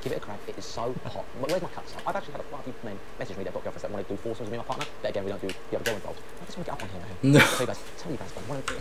Give it a crack. It is so hot. Where's my cuts? I've actually had quite a few men message me that got girlfriends that want to do foursomes with me and my partner. But again, we don't do the other girl involved. I just want to get up on here. No. Tell you guys, man.